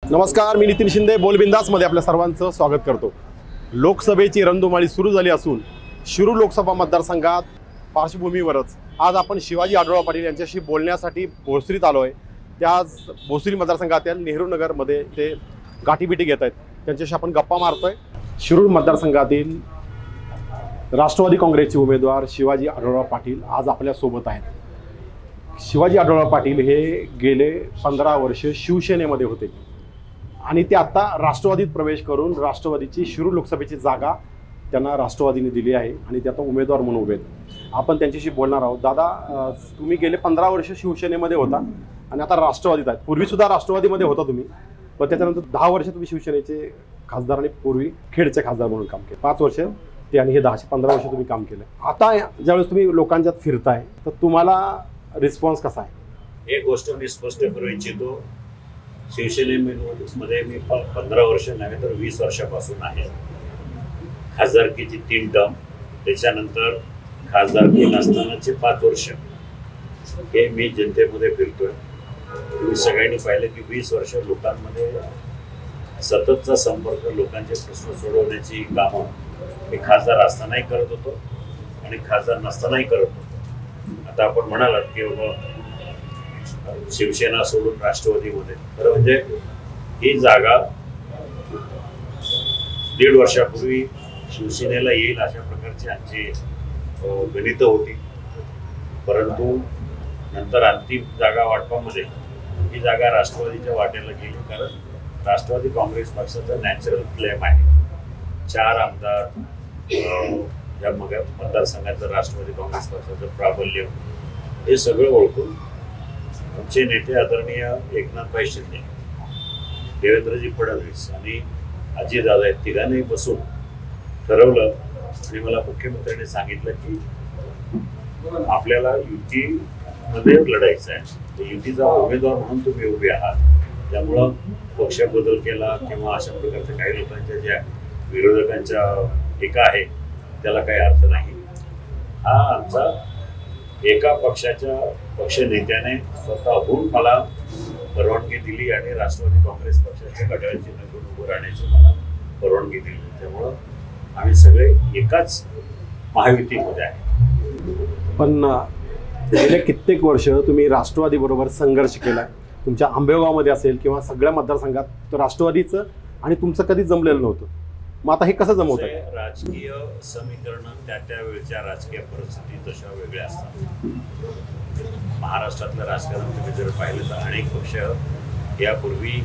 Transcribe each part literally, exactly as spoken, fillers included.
नमस्कार, मी नितीन शिंदे बोलबिंदासमध्ये आपल्या सर्वांचं स्वागत करतो। लोकसभेची रणधुमाळी सुरू झाली असून शिरूर लोकसभा मतदारसंघात पार्श्वभूमीवरच आज आपण शिवाजी आढळराव पाटील यांच्याशी बोलण्यासाठी भोसरीत आलो आहे। त्या आज भोसरी मतदारसंघातील नेहरू नगरमध्ये ते गाठीबिटी घेत आहेत, त्यांच्याशी आपण गप्पा मारतोय। शिरूर मतदारसंघातील राष्ट्रवादी काँग्रेसचे उमेदवार शिवाजी आढळराव पाटील आज आपल्या सोबत आहेत। शिवाजी आढळराव पाटील हे गेले पंधरा वर्ष शिवसेनेमध्ये होते आणि ते आता राष्ट्रवादीत प्रवेश करून राष्ट्रवादीची शिरूर लोकसभेची जागा त्यांना राष्ट्रवादीने दिली आहे आणि ते आता उमेदवार म्हणून उभे आहेत। आपण त्यांच्याशी बोलणार आहोत। दादा, तुम्ही गेले पंधरा वर्ष शिवसेनेमध्ये होता आणि आता राष्ट्रवादीत आहेत। पूर्वीसुद्धा राष्ट्रवादीमध्ये होता तुम्ही, पण त्याच्यानंतर दहा वर्ष तुम्ही शिवसेनेचे खासदार आणि पूर्वी खेडचे खासदार म्हणून काम केले। पाच वर्ष ते आणि हे दहाशे पंधरा वर्ष तुम्ही काम केलं। आता ज्यावेळेस तुम्ही लोकांच्यात फिरताय तर तुम्हाला रिस्पॉन्स कसा आहे? एक गोष्ट मी स्पष्ट करू इच्छितो, शिवसेनेमध्ये मी पंधरा वर्ष नव्हे तर वीस वर्षापासून आहे। खासदारकीची तीन टर्म, त्याच्यानंतर खासदारकी नसतानाचे पाच वर्ष हे मी जनतेमध्ये फिरतोय। तुम्ही सगळ्यांनी पाहिलं की वीस वर्ष लोकांमध्ये सततचा संपर्क, लोकांचे प्रश्न सोडवण्याची कामं मी खासदार असतानाही करत होतो आणि खासदार नसतानाही करत होतो। आता आपण म्हणालात की बाबा शिवसेना सोडून राष्ट्रवादीमध्ये, खरं म्हणजे ही जागा दीड वर्षापूर्वी शिवसेनेला येईल अशा प्रकारची आमची गणितं होती, परंतु नंतर अंतिम जागा वाटपामध्ये ही जागा राष्ट्रवादीच्या वाटेला गेली। कारण राष्ट्रवादी काँग्रेस पक्षाचा नॅचरल क्लेम आहे, चार आमदार या मग मतदारसंघाचं राष्ट्रवादी काँग्रेस पक्षाचं प्राबल्य, हे सगळं ओळखून आमचे नेते आदरणीय एकनाथभाई शिंदे, देवेंद्रजी फडणवीस आणि अजितदादा या तिघांनी बसून ठरवलं आणि मला मुख्यमंत्र्यांनी सांगितलं की आपल्याला युतीमध्ये लढायचं आहे, युतीचा उमेदवार म्हणून तुम्ही उभे आहात, त्यामुळं पक्ष बदल केला किंवा अशा प्रकारच्या काही लोकांच्या ज्या विरोधकांच्या टीका आहे त्याला काही अर्थ नाही। हा आमचा एका पक्षाच्या पक्ष नेत्याने स्वतःहून मला परवानगी दिली आणि राष्ट्रवादी काँग्रेस पक्षाच्या घड्याळाची नजून उभं राहण्याची मला परवानगी दिली, त्यामुळं आम्ही सगळे एकाच महायुतीमध्ये आहे। पण गेले कित्येक वर्ष तुम्ही राष्ट्रवादी बरोबर संघर्ष केला, तुमच्या आंबेगावमध्ये असेल किंवा सगळ्या मतदारसंघात राष्ट्रवादीचं आणि तुमचं कधीच जमलेलं नव्हतं। मग आता हे कसं जमवत आहे? राजकीय समीकरण त्या त्यावेळच्या राजकीय परिस्थिती तशा वेगळ्या असतात। महाराष्ट्रातलं राजकारण तुम्ही जर पाहिलं तर अनेक पक्ष यापूर्वी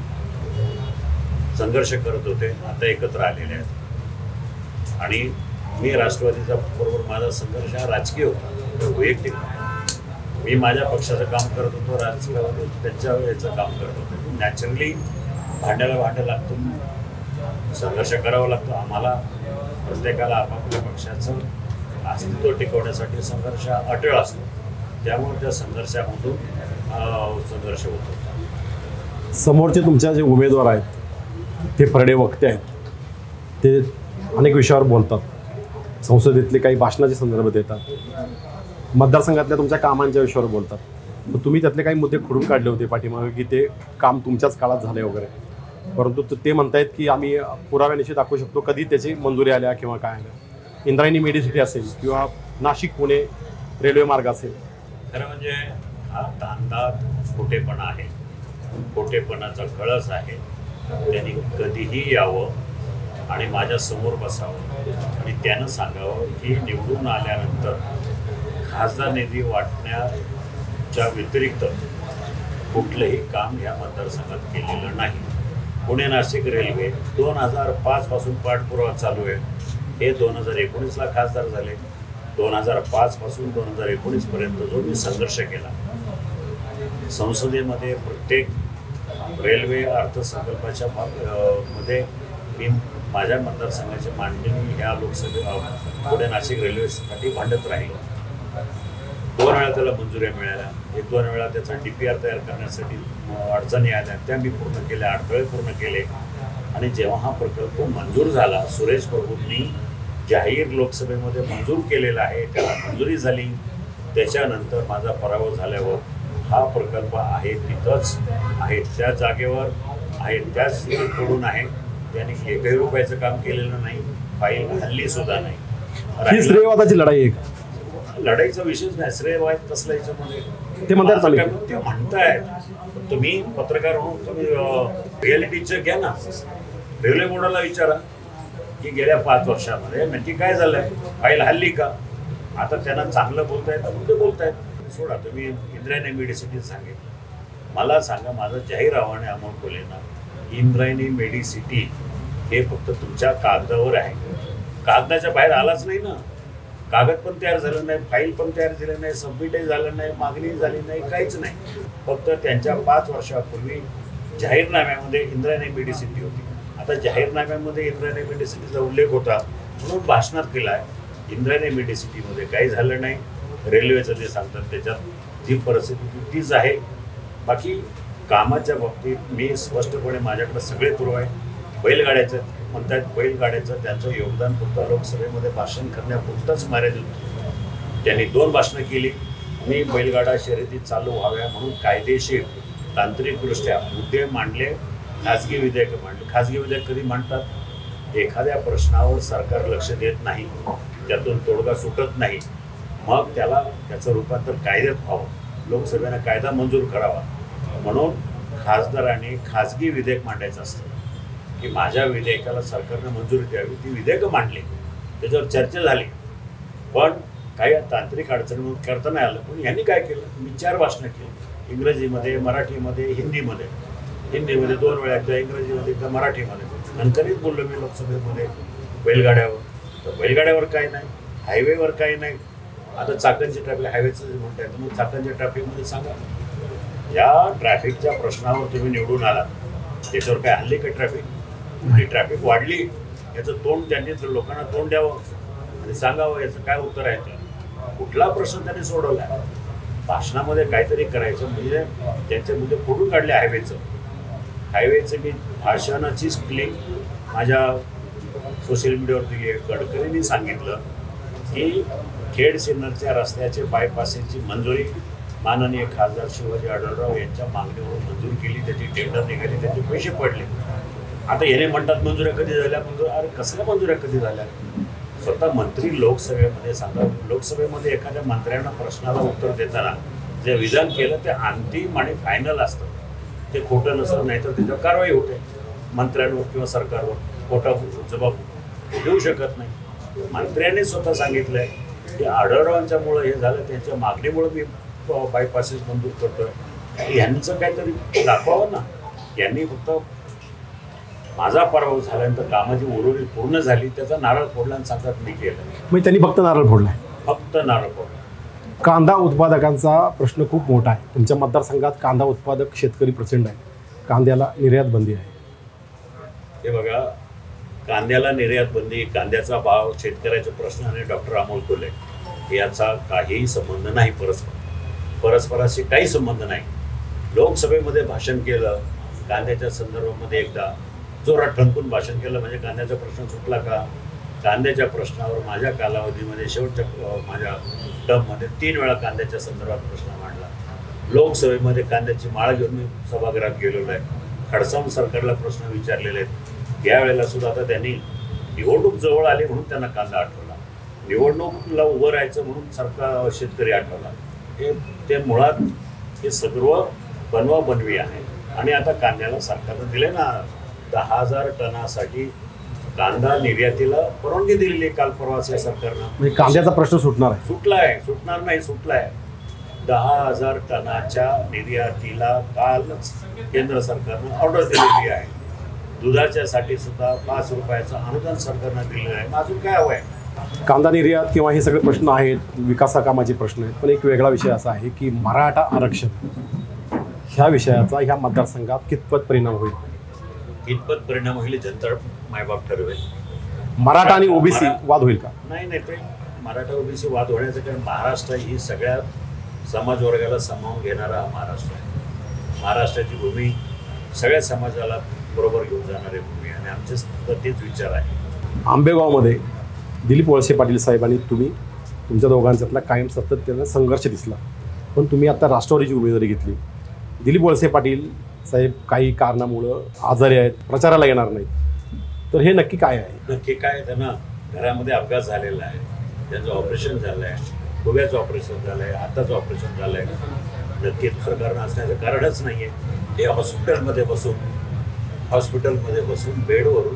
संघर्ष करत होते, आता एकत्र आलेले आहेत आणि मी राष्ट्रवादीचा बरोबर माझा संघर्ष हा राजकीय होता, वैयक्तिक। मी माझ्या पक्षाचं काम करत होतो, राजकीय त्यांच्या याचं काम करत होतो। नॅचरली भांड्याला भांडं लागतो, संघर्ष करावा लागतो। आम्हाला प्रत्येकाला आपापल्या पक्षाचं अस्तित्व टिकवण्यासाठी संघर्ष अटळ असतो, त्यामुळे त्या संघर्षामधून संघर्ष होतो। समोरचे तुमच्या जे उमेदवार आहेत ते फरडे वक्ते आहेत, ते अनेक विषयावर बोलतात, संसदेतले काही भाषणाच्या संदर्भात देतात, मतदारसंघातल्या तुमच्या कामांच्या विषयावर बोलतात। मग तुम्ही त्यातले काही मुद्दे खोडून काढले होते पाठीमागे की ते काम तुमच्याच काळात झाले वगैरे, परंतु ते म्हणतायत की आम्ही पुराव्यानिशी दाखवू शकतो कधी त्याची मंजुरी आल्या किंवा काय आल्या। इंद्रायणी मेडिसिटी असेल किंवा नाशिक पुणे रेल्वे मार्ग असेल। खरं म्हणजे हा दांदा खोटेपणा आहे, खोटेपणाचा कळस आहे। त्यांनी कधीही यावं आणि माझ्या समोर बसावं आणि त्यानं सांगावं की निवडून आल्यानंतर खासदार निधी वाटण्याच्या व्यतिरिक्त कुठलंही काम या मतदारसंघात केलेलं नाही। पुणे नाशिक रेल्वे दोन हजार पाच पासून पाठपुरावा चालू आहे, हे दोन हजार एकोणीसला खासदार झाले। दोन हजार पाच पासून दोन हजार एकोणीस पर्यंत जो मी संघर्ष केला संसदेमध्ये, प्रत्येक रेल्वे अर्थसंकल्पाच्या मध्ये मी माझ्या मतदारसंघाची मांडणी ह्या लोकसभे पुणे नाशिक रेल्वेसाठी भांडत राहिलो। दोन वेळा त्याला मंजुऱ्या मिळाल्या, एक दोन वेळा त्याचा डी पी आर तयार करण्यासाठी अडचणी आल्या, त्या मी पूर्ण केल्या, अडथळे पूर्ण केले आणि जेव्हा हा प्रकल्प मंजूर झाला, सुरेश प्रभूंनी जाहीर लोकसभेमध्ये मंजूर केलेला आहे, त्याला मंजुरी झाली, त्याच्यानंतर माझा पराभव झाल्यावर हा प्रकल्प आहे तिथंच आहे त्या जागेवर आहेत त्याच कडून आहे. त्यांनी एकही रुपयाचं काम केलेलं नाही, फाईल हल्ली सुद्धा नाही. ही राहिलं- श्रेयवादाची लढाई आहे का? लढाईचा विषयच नाही, श्रेयवाद तसला याच्यामध्ये ते म्हणतात माझं काय- चालेल. ते म्हणतायत. तुम्ही पत्रकार म्हणून तुम्ही रियालिटी चेक घ्या ना, रेल्वे बोर्डाला विचारा की गेल्या पाच वर्षामध्ये नक्की काय झालंय, फाईल हल्ली का. आता त्यांना चांगलं बोलतायत तर ते बोलतायत, सोडा. तुम्ही इंद्रायणी मेडिसिटी सांगेल, मला सांगा, माझं जाहीर आव्हान आहे अमोल कोल्हेंना, इंद्रायणी मेडिसिटी हे फक्त तुमच्या कागदावर आहे, कागदाच्या बाहेर आलाच नाही ना. कागद पण तयार झालं नाही, फाईल पण तयार झाली नाही, सबमिटही झालं नाही, मागणी झाली नाही, काहीच नाही. फक्त त्यांच्या पाच वर्षापूर्वी जाहीरनाम्यामध्ये इंद्रायणी मेडिसिटी होती. आता जाहीरनाम्यामध्ये इंद्रायणी मेडिसिटीचा उल्लेख होता म्हणून भाषणात केला आहे. इंद्रायणी मेडिसिटीमध्ये काही झालं नाही. रेल्वेचं जे सांगतात त्याच्यात जी परिस्थिती तीच आहे. बाकी कामाच्या बाबतीत मी स्पष्टपणे, माझ्याकडे सगळे पुरावे आहे. बैलगाड्याचं म्हणतात, बैलगाड्याचं त्यांचं योगदान फक्त लोकसभेमध्ये भाषण करण्यापुरतंच मर्यादित होतं. त्यांनी दोन भाषणं केली. मी बैलगाडा शर्यती चालू व्हाव्या म्हणून कायदेशीर तांत्रिकदृष्ट्या मुद्दे मांडले, खाजगी विधेयकं मांडले. खाजगी विधेयक कधी मांडतात? एखाद्या प्रश्नावर सरकार लक्ष देत नाही, त्यातून तोडगा सुटत नाही, मग त्याला त्याचं रूपांतर कायद्यात व्हावं, लोकसभेनं कायदा मंजूर करावा. म्हणून खासदारांनी खाजगी विधेयक मांडायचं असतं की माझ्या विधेयकाला सरकारनं मंजुरी द्यावी. ती विधेयकं मांडली, त्याच्यावर चर्चा झाली, पण काही तांत्रिक अडचणीमुळे करता नाही आलं. पण यांनी काय केलं, मी चार भाषणं केली, इंग्रजीमध्ये, मराठीमध्ये, हिंदीमध्ये. हिंदीमध्ये दोन वेळा, एकदा इंग्रजीमध्ये, एकदा मराठीमध्ये. नंतरच बोललो मी लोकसभेमध्ये बैलगाड्यावर. तर बैलगाड्यावर काही नाही, हायवेवर काही नाही. आता चाकणची ट्रॅफिक, हायवेचं जे म्हणताय, तर मग चाकणच्या ट्रॅफिकमध्ये सांगा, या ट्रॅफिकच्या प्रश्नावर तुम्ही निवडून आलात, त्याच्यावर काय हल्ली का ट्रॅफिक? ही ट्रॅफिक वाढली, याचं तोंड त्यांनी लोकांना तोंड द्यावं आणि सांगावं याचं काय उत्तर आहे. ते कुठला प्रश्न त्यांनी सोडवला आहे? भाषणामध्ये काहीतरी करायचं म्हणजे त्यांचे मुद्दे फोडून काढले. हायवेचं हायवेचं मी भाषणाचीच क्लिप माझ्या सोशल मीडियावर दिली आहे. गडकरींनी सांगितलं की खेड सिन्नरच्या रस्त्याचे बायपासेसची मंजुरी माननीय खासदार शिवाजी आढळराव यांच्या मागणीवरून मंजूर केली, त्याची टेंडर निघाली, त्याचे पैसे पडले. आता याने म्हणतात मंजुऱ्या कधी झाल्या, मंजूर अरे कसल्या मंजुऱ्या कधी झाल्या? स्वतः मंत्री लोकसभेमध्ये सांगा, लोकसभेमध्ये एखाद्या मंत्र्यांना प्रश्नाला उत्तर देताना जे विधान केलं ते अंतिम आणि फायनल असतं, ते खोटं नसतं, नाहीतर त्याच्यावर कारवाई होते. मंत्र्यांवर किंवा सरकारवर खोटा जबाब देऊ शकत नाही. मंत्र्यांनी स्वतः सांगितलं आहे की आढळरावांच्यामुळं हे झालं, त्यांच्या मागणीमुळं मी बायपासेस मंजूर करतोय. यांचं काहीतरी दाखवावं ना. यांनी फक्त माझा पराभव झाल्यानंतर कामाची उर्वरित पूर्ण झाली त्याचा नारळ फोडला आणि सांगतात मी केलं. म्हणजे त्यांनी फक्त नारळ फोडलाय, फक्त नारळ फोडला. कांदा उत्पादकांचा प्रश्न खूप मोठा आहे. तुमच्या मतदारसंघात कांदा उत्पादक शेतकरी प्रचंड आहेत, कांद्याला निर्यात बंदी आहे. हे बघा, कांद्याला निर्यात बंदी, कांद्याचा भाव, शेतकऱ्याचे प्रश्न आणि डॉक्टर अमोल कोल्हे याचा काहीही संबंध नाही. परस्पर परस्पराशी काही संबंध नाही. लोकसभेमध्ये भाषण केलं कांद्याच्या संदर्भामध्ये, एकदा जोरात ठणकून भाषण केलं म्हणजे कांद्याचा प्रश्न सुटला का? कांद्याच्या प्रश्नावर माझ्या कालावधीमध्ये शेवटच्या माझ्या टर्ममध्ये तीन वेळा कांद्याच्या संदर्भात प्रश्न मांडला. लोकसभेमध्ये कांद्याची माळ घेऊन मी सभागृहात गेलेलो आहे. खडसावून सरकारला प्रश्न विचारलेले आहेत. यावेळेला सुद्धा आता त्यांनी निवडणूक जवळ आली म्हणून त्यांना कांदा आठवला, निवडणूकला उभं राहायचं म्हणून सरकार शेतकरी आठवला. हे ते मुळात हे सर्व बनवा बनवी आहे. आणि आता कांद्याला सरकारनं दिले ना दहा हजार टनासाठी कांदा निर्यातीला परवानगी दिलेली आहे काल परवाच या सरकारनं. म्हणजे कांद्याचा प्रश्न सुटणार आहे? सुटला आहे, सुटणार नाही, सुटला आहे. दहा हजार टनाच्या निर्यातीला कालच केंद्र सरकारनं ऑर्डर दिलेली आहे. दुधाच्यासाठी सुद्धा पाच रुपयाचं अनुदान सरकारनं दिलेलं आहे. अजून काय हवं आहे? कांदा निर्यात किंवा हे सगळे प्रश्न आहेत, विकासा कामाचे प्रश्न आहेत, पण एक वेगळा विषय असा आहे की मराठा आरक्षण ह्या विषयाचा ह्या मतदारसंघात कितपत परिणाम होईल? कितपत परिणाम होईल जनता मायबाप ठरवेल. मराठा आणि ओबीसी वाद होईल का? नाही नाही, ते मराठा ओबीसी वाद होण्याचं कारण महाराष्ट्र ही सगळ्या समाज वर्गाला सामावून घेणारा हा महाराष्ट्र आहे. महाराष्ट्राची भूमी सगळ्या समाजाला बरोबर घेऊन जाणारी भूमी आणि आमचे सुद्धा तेच विचार आहे. आंबेगावमध्ये दिलीप वळसे पाटील साहेबांनी तुम्ही तुमच्या दोघांच्यातला कायम सातत्यानं संघर्ष दिसला, पण तुम्ही आता राष्ट्रवादीची उमेदवारी घेतली. दिलीप वळसे पाटील साहेब काही कारणामुळं आजारी आहेत, प्रचाराला येणार नाहीत, तर हे नक्की काय आहे? नक्की काय, त्यांना घरामध्ये अपघात झालेला आहे, त्यांचं ऑपरेशन झालं आहे, डोळ्याचं ऑपरेशन झालं आहे, हाताचं ऑपरेशन झालं आहे, नक्की दुसरं कारण असण्याचं कारणच नाही आहे. हे हॉस्पिटलमध्ये बसून हॉस्पिटलमध्ये बसून बेडवरून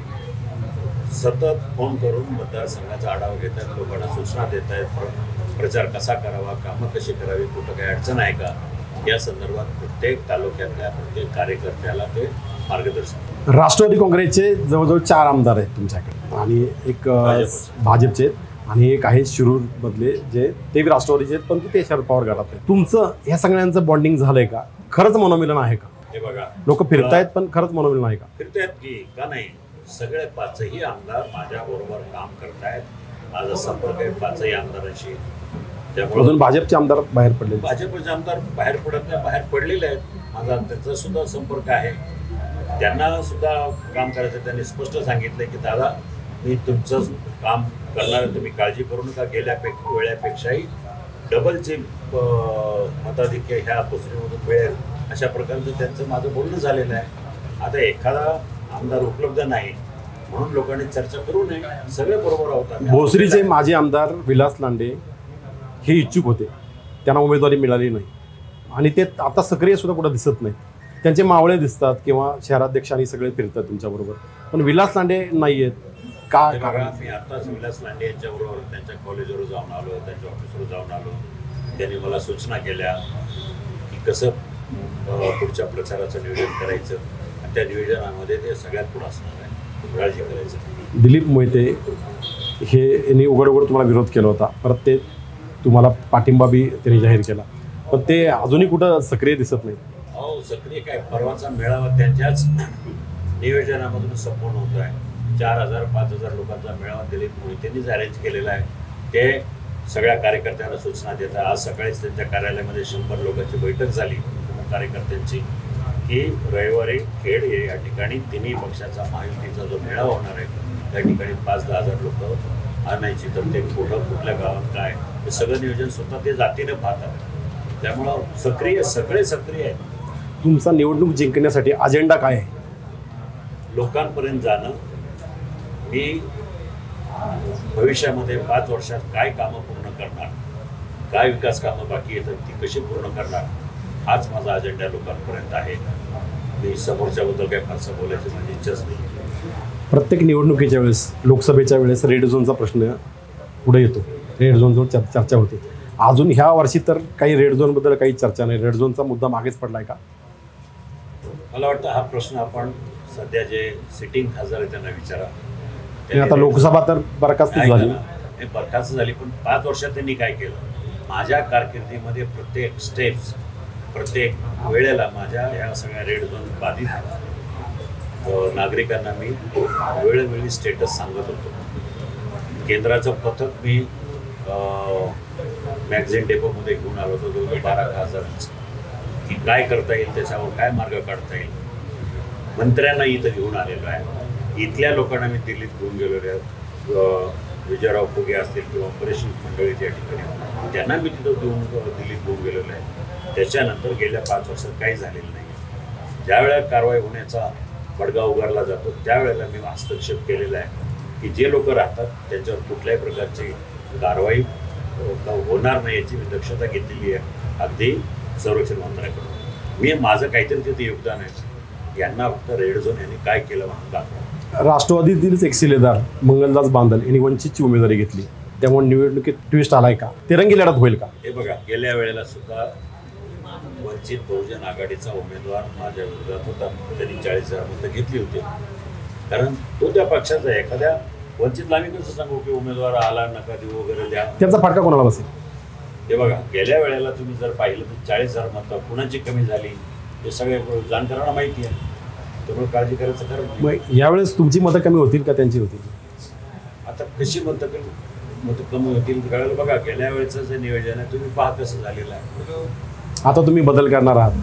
सतत फोन करून मतदारसंघाचा आढावा घेत आहेत, लोकांना सूचना देत आहेत, प्रचार कसा करावा, कामं कशी करावी, कुठं काही अडचण आहे का, या संदर्भात प्रत्येक तालुक्यातल्या प्रत्येक कार्यकर्त्याला ते मार्गदर्शन. राष्ट्रवादी काँग्रेसचे जवळजवळ चार आमदार आहेत तुमच्याकडे आणि एक अ, भाजपचे. भाजपचे आहेत आणि एक आहे शिरूर मधले जे ते बी राष्ट्रवादीचे आहेत, पण ते शरद पवार गटात आहेत. तुमचं ह्या सगळ्यांचं बॉन्डिंग झालंय का? खरंच मनोमिलन आहे का? हे बघा, लोक फिरतायत पण खरंच मनोमिलन आहे का? फिरतायत की का नाही? सगळे पाचही आमदार माझ्याबरोबर काम करतायत, माझा संपर्क आहे पाचही आमदारांशी. त्यामुळे अजून भाजपचे आमदार बाहेर पडले. भाजपचे आमदार बाहेर पडत नाही, बाहेर पडलेले आहेत. माझा त्यांचा सुद्धा संपर्क आहे, त्यांना सुद्धा काम करायचं. त्यांनी स्पष्ट सांगितलं की दादा, मी तुमचं काम करणार, तुम्ही काळजी करू नका, गेल्यापेक्षा वेळापेक्षाही डबलचे मताधिक्य ह्या पुसरीमधून मिळेल, अशा प्रकारचं त्यांचं माझं बोलणं झालेलं आहे. आता एखादा आमदार उपलब्ध नाही म्हणून लोकांनी चर्चा करू नये, सगळे बरोबर आहोत आम्ही. भोसरीचे माजी आमदार विलास लांडे हे इच्छुक होते, त्यांना उमेदवारी मिळाली नाही आणि ते आता सक्रिय सुद्धा कुठं दिसत नाही. त्यांचे मावळे दिसतात किंवा शहराध्यक्ष आणि सगळे फिरतात तुमच्याबरोबर, पण विलास लांडे नाही आहेत का? हे बघा, मी आत्ताच विलास लांडे यांच्याबरोबर त्यांच्या कॉलेजवर जाऊन आलो, त्यांच्या ऑफिसवर जाऊन आलो. त्यांनी मला सूचना केल्या की कसं अं, पुढच्या प्रचाराचं नियोजन करायचं, आणि त्या नियोजनामध्ये ते सगळ्यात पुढं असणार आहे, काळजी करायचं. दिलीप मोहिते हे यांनी उघड उघड तुम्हाला विरोध केला होता, परत ते तुम्हाला पाठिंबा बी त्यांनी जाहीर केला, पण ते अजूनही कुठं सक्रिय दिसत नाही. हो, सक्रिय काय, परवाचा मेळावा त्यांच्याच नियोजनामधून संपूर्ण होतो आहे. चार हजार पाच हजार लोकांचा मेळावा दिलीप मोहितेंनीच अरेंज केलेला आहे. ते सगळ्या कार्यकर्त्यांना सूचना देतात. आज सकाळीच त्यांच्या कार्यालयामध्ये शंभर लोकांची बैठक झाली कार्यकर्त्यांची, की रविवारी खेड हे या ठिकाणी तिन्ही पक्षाचा महायुतीचा जो मेळावा होणार आहे त्या ठिकाणी पाच दहा हजार लोक आणायची, तर ते कुठं कुठल्या गावात काय हे सगळं नियोजन स्वतः ते जातीने पाहतात. त्यामुळं सक्रिय, सगळे सक्रिय आहेत. तुमचा निवडणूक जिंकण्यासाठी अजेंडा काय आहे? लोकांपर्यंत जाणं, मी भविष्यामध्ये पाच वर्षात काय कामं पूर्ण करणार, काय विकास कामं बाकी येतात ती कशी पूर्ण करणार, हाच माझा अजेंडा लोकांपर्यंत आहे. मी समोरच्याबद्दल काही फारसं बोलायची माझी इच्छाच नाही. प्रत्येक निवडणुकीच्या वेळेस, लोकसभेच्या वेळेस रेड झोनचा प्रश्न पुढे येतो, रेड झोनवर चर चर्चा होते. अजून ह्या वर्षी तर काही रेड झोनबद्दल काही चर्चा नाही, रेड झोनचा मुद्दा मागेच पडलाय का? मला वाटतं हा प्रश्न आपण सध्या जे सिटिंग खासदार आहे त्यांना विचारा. आणि आता लोकसभा तर बरखास्त ऐका झाली. ना, हे बरखास्त झाली, पण पाच वर्षात त्यांनी काय केलं? माझ्या कारकिर्दीमध्ये प्रत्येक स्टेप्स, प्रत्येक वेळेला माझ्या या सगळ्या रेड झोन बाधित अ, नागरिकांना मी वेळोवेळी स्टेटस सांगत होतो. केंद्राचं पथक मी मॅगझिन डेपोमध्ये घेऊन आलो होतो, जवळजवळ बारा हजारांचं, की काय करता येईल, त्याच्यावर काय मार्ग काढता येईल. मंत्र्यांना इथं घेऊन आलेलो आहे, इथल्या लोकांना मी दिल्लीत घेऊन गेलेलो आहे. विजयराव फुगे असतील किंवा बरेचशी मंडळी त्या ठिकाणी, त्यांना मी तिथं घेऊन दिल्लीत घेऊन गेलेलो आहे. त्याच्यानंतर गेल्या पाच वर्षात काही झालेलं नाही. ज्यावेळेला कारवाई होण्याचा बडगा उगारला जातो त्यावेळेला मी हस्तक्षेप केलेला आहे की जे लोक राहतात त्यांच्यावर कुठल्याही प्रकारची कारवाई होणार नाही याची मी दक्षता घेतलेली आहे, अगदी संरक्षण मंत्र्याकडून. मी माझं काहीतरी तिथे योगदान आहे. यांना फक्त रेड झोन यांनी काय केलं म्हणून दाखवा. राष्ट्रवादीतीलच एक शिलेदार मंगलदास बांदल यांनी वंचितची उमेदवारी घेतली, त्यामुळे निवडणुकीत ट्विस्ट आलाय का? तिरंगी लढत होईल का? हे बघा, गेल्या वेळेला सुद्धा वंचित बहुजन आघाडीचा उमेदवार माझ्या विरोधात होता, त्यांनी चाळीस हजार मतं घेतली होती, कारण तो त्या पक्षाचा आहे. एखाद्या वंचितला आम्ही कसं सांगू की उमेदवार आला नका देऊ वगैरे द्या? त्यांचा फटका कोणाला बसेल? हे बघा, गेल्या वेळेला तुम्ही जर पाहिलं तर चाळीस हजार मतं कुणाची कमी झाली हे सगळे जाणकारांना माहिती आहे, त्यामुळे काळजी करायचं कारण नाही. मग यावेळेस तुमची मतं कमी होतील का त्यांची होतील? आता कशी मतं कमी मतं कमी होतील कळायला बघा. गेल्या वेळेचं जे नियोजन आहे तुम्ही पहा कसं झालेलं आहे. आता तुम्ही बदल करणार आहात.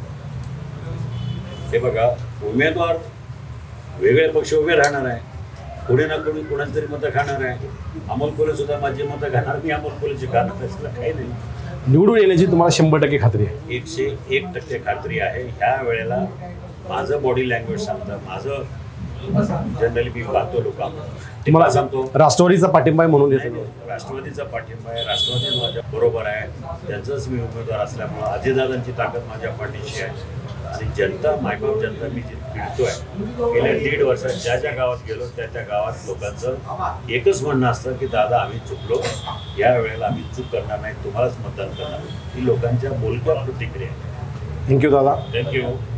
हे बघा, उमेदवार वेगळे पक्ष उभे राहणार आहे, कोणी ना कोणी कोणाच तरी मतं खाणार आहे. अमोल कोल्हे सुद्धा माझी मतं खाणार, मी अमोल कोल्हेची खाणार, त्याला काही नाही. निवडून येण्याची तुम्हाला शंभर टक्के खात्री आहे? एकशे एक टक्के खात्री आहे. ह्या वेळेला माझं बॉडी लँग्वेज सांगतं, माझं जनरली मी पाहतो लोकांना तुम्हाला सांगतो राष्ट्रवादीचा पाठिंबा आहे म्हणून नाही, येतो. नाही, राष्ट्रवादीचा पाठिंबा आहे. राष्ट्रवादी माझ्या बरोबर आहे. त्यांचंच मी उमेदवार असल्यामुळं अजितदादांची ताकद माझ्या पाठीशी आहे. आणि जनता मायबाप जनता मी जी फिरतोय गेल्या दीड वर्षात ज्या ज्या गावात गेलो त्या त्या गावात लोकांचं एकच म्हणणं असतं की दादा आम्ही चुकलो, या वेळेला आम्ही चूक करणार नाही, तुम्हालाच मतदान करणार. ही लोकांच्या बोलक्या प्रतिक्रिया. थँक्यू दादा. थँक्यू.